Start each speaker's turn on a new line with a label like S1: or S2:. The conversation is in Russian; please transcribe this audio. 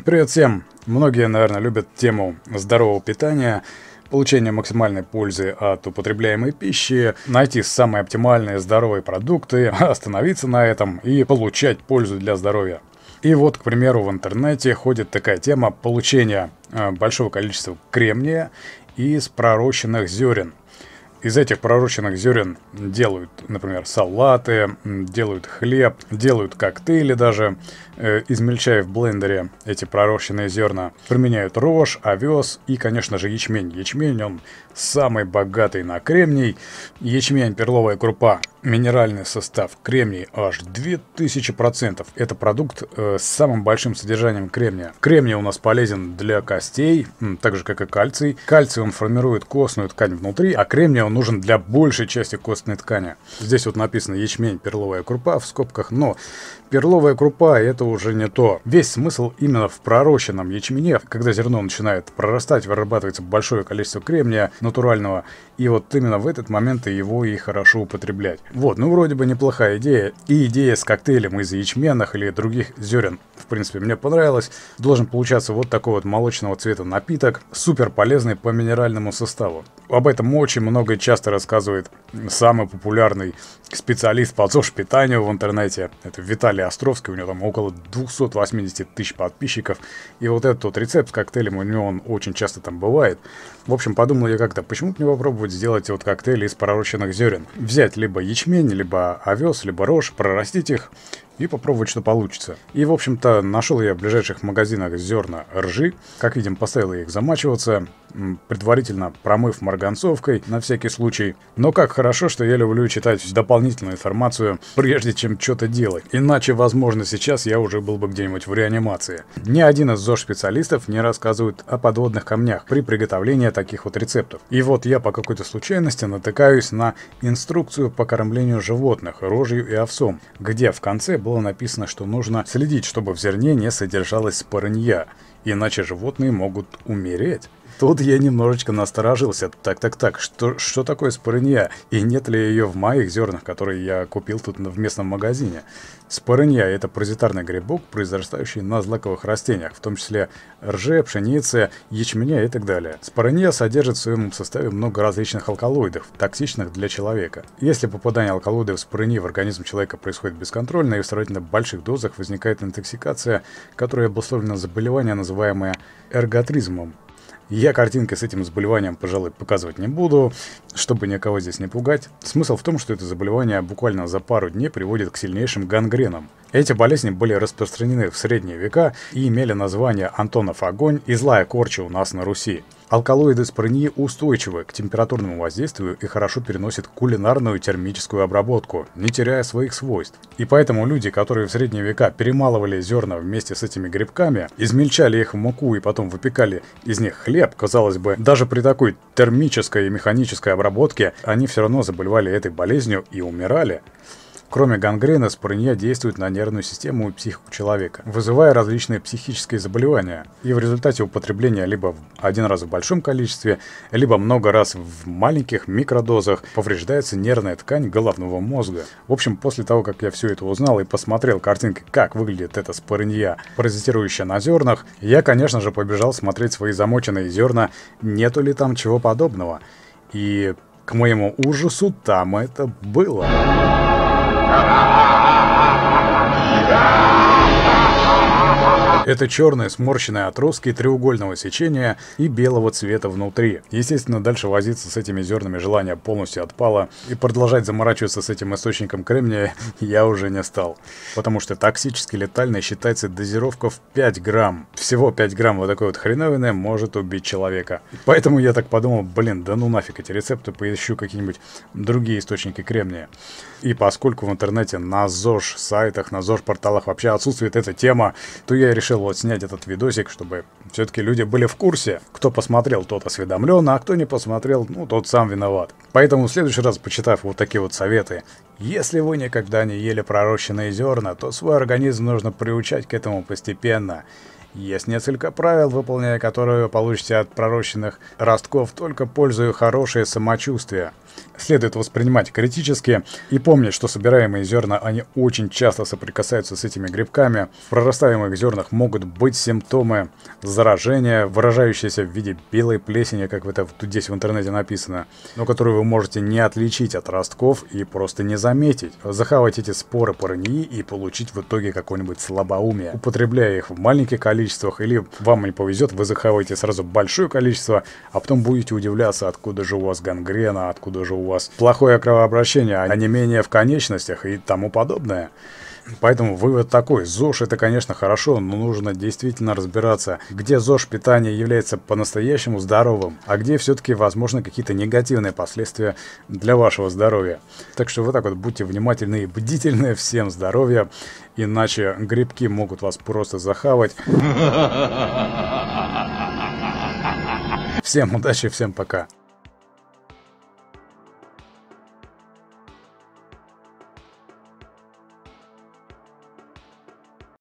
S1: Привет всем! Многие, наверное, любят тему здорового питания, получения максимальной пользы от употребляемой пищи, найти самые оптимальные здоровые продукты, остановиться на этом и получать пользу для здоровья. И вот, к примеру, в интернете ходит такая тема получения большого количества кремния из пророщенных зерен. Из этих пророщенных зерен делают, например, салаты, делают хлеб, делают коктейли даже, измельчая в блендере эти пророщенные зерна. Применяют рожь, овес и, конечно же, ячмень. Ячмень, он самый богатый на кремний. Ячмень, перловая крупа, минеральный состав кремний аж 2000%. Это продукт с самым большим содержанием кремния. Кремний у нас полезен для костей, так же как и кальций. Кальций он формирует костную ткань внутри, а кремний он нужен для большей части костной ткани. Здесь вот написано ячмень, перловая крупа в скобках, но перловая крупа это уже не то. Весь смысл именно в пророщенном ячмене. Когда зерно начинает прорастать, вырабатывается большое количество кремния натурального, и вот именно в этот момент его и хорошо употреблять. Вот, ну вроде бы неплохая идея. И идея с коктейлем из ячменных или других зерен, в принципе, мне понравилась. Должен получаться вот такой вот молочного цвета напиток, супер полезный по минеральному составу. Об этом очень много и часто рассказывает самый популярный специалист по ЗОЖ-питанию в интернете. Это Виталий Островский, у него там около 280 тысяч подписчиков. И вот этот вот рецепт с коктейлем у него он очень часто там бывает. В общем, подумал я как-то, почему бы не попробовать сделать вот коктейли из пророщенных зерен. Взять либо ячмень, либо овес, либо рожь, прорастить их и попробовать, что получится. И, в общем-то, нашел я в ближайших магазинах зерна ржи. Как видим, поставил я их замачиваться, предварительно промыв марганцовкой на всякий случай. Но как хорошо, что я люблю читать дополнительную информацию, прежде чем что-то делать. Иначе, возможно, сейчас я уже был бы где-нибудь в реанимации. Ни один из ЗОЖ-специалистов не рассказывает о подводных камнях при приготовлении таких вот рецептов. И вот я по какой-то случайности натыкаюсь на инструкцию по кормлению животных рожью и овсом, где в конце было написано, что нужно следить, чтобы в зерне не содержалось спорынья, иначе животные могут умереть. Тут я немножечко насторожился. Так, что такое спорынья? И нет ли ее в моих зернах, которые я купил тут в местном магазине? Спорынья – это паразитарный грибок, произрастающий на злаковых растениях, в том числе рже, пшеницы, ячменя и так далее. Спорынья содержит в своем составе много различных алкалоидов, токсичных для человека. Если попадание алкалоидов спорыньи в организм человека происходит бесконтрольно и в сравнительно больших дозах, возникает интоксикация, которая обусловлена заболеванием, называемое эрготризмом. Я картинки с этим заболеванием, пожалуй, показывать не буду, чтобы никого здесь не пугать. Смысл в том, что это заболевание буквально за пару дней приводит к сильнейшим гангренам. Эти болезни были распространены в средние века и имели название Антонов огонь и злая корча у нас на Руси. Алкалоиды спорыньи устойчивы к температурному воздействию и хорошо переносят кулинарную термическую обработку, не теряя своих свойств. И поэтому люди, которые в средние века перемалывали зерна вместе с этими грибками, измельчали их в муку и потом выпекали из них хлеб, казалось бы, даже при такой термической и механической обработке, они все равно заболевали этой болезнью и умирали. Кроме гангрены, спорынья действует на нервную систему и психику человека, вызывая различные психические заболевания. И в результате употребления либо один раз в большом количестве, либо много раз в маленьких микродозах повреждается нервная ткань головного мозга. В общем, после того, как я все это узнал и посмотрел картинки, как выглядит эта спорынья, паразитирующая на зернах, я, конечно же, побежал смотреть свои замоченные зерна, нету ли там чего подобного. И, к моему ужасу, там это было. Это черные сморщенные отростки треугольного сечения и белого цвета внутри. Естественно, дальше возиться с этими зернами желание полностью отпало, и продолжать заморачиваться с этим источником кремния я уже не стал. Потому что токсически летальной считается дозировка в 5 грамм. Всего 5 грамм вот такой вот хреновины может убить человека. Поэтому я так подумал, блин, да ну нафиг эти рецепты, поищу какие-нибудь другие источники кремния. И поскольку в интернете на ЗОЖ-сайтах, на ЗОЖ-порталах вообще отсутствует эта тема, то я решил вот снять этот видосик, чтобы все-таки люди были в курсе. Кто посмотрел, тот осведомлен, а кто не посмотрел, ну, тот сам виноват. Поэтому в следующий раз, почитав вот такие вот советы, если вы никогда не ели пророщенные зерна, то свой организм нужно приучать к этому постепенно. Есть несколько правил, выполняя которые вы получите от пророщенных ростков только пользу и хорошее самочувствие. следует воспринимать критически и помнить, что собираемые зерна, они очень часто соприкасаются с этими грибками. В прорастаемых зернах могут быть симптомы заражения, выражающиеся в виде белой плесени, как это тут здесь в интернете написано, но которую вы можете не отличить от ростков и просто не заметить. Захавать эти споры параньи и получить в итоге какое-нибудь слабоумие. Употребляя их в маленьких количествах, или вам не повезет, вы захаваете сразу большое количество, а потом будете удивляться, откуда же у вас гангрена, откуда же у вас плохое кровообращение, онемение в конечностях и тому подобное. Поэтому вывод такой: ЗОЖ это, конечно, хорошо, но нужно действительно разбираться, где ЗОЖ питания является по-настоящему здоровым, а где все-таки возможны какие-то негативные последствия для вашего здоровья. Так что вот так вот будьте внимательны и бдительны, всем здоровья, иначе грибки могут вас просто захавать. Всем удачи, всем пока.